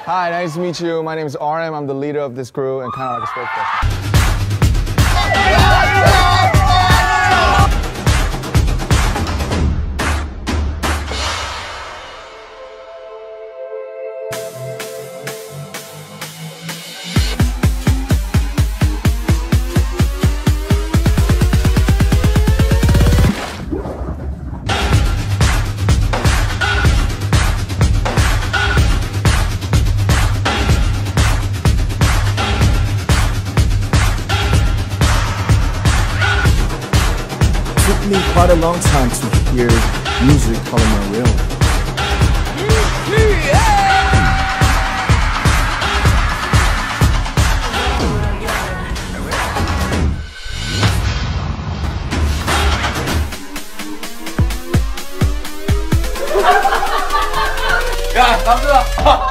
Hi, nice to meet you. My name is RM. I'm the leader of this crew and kind of like a spokesperson. It took me quite a long time to hear music calling my real. 야, 남들아!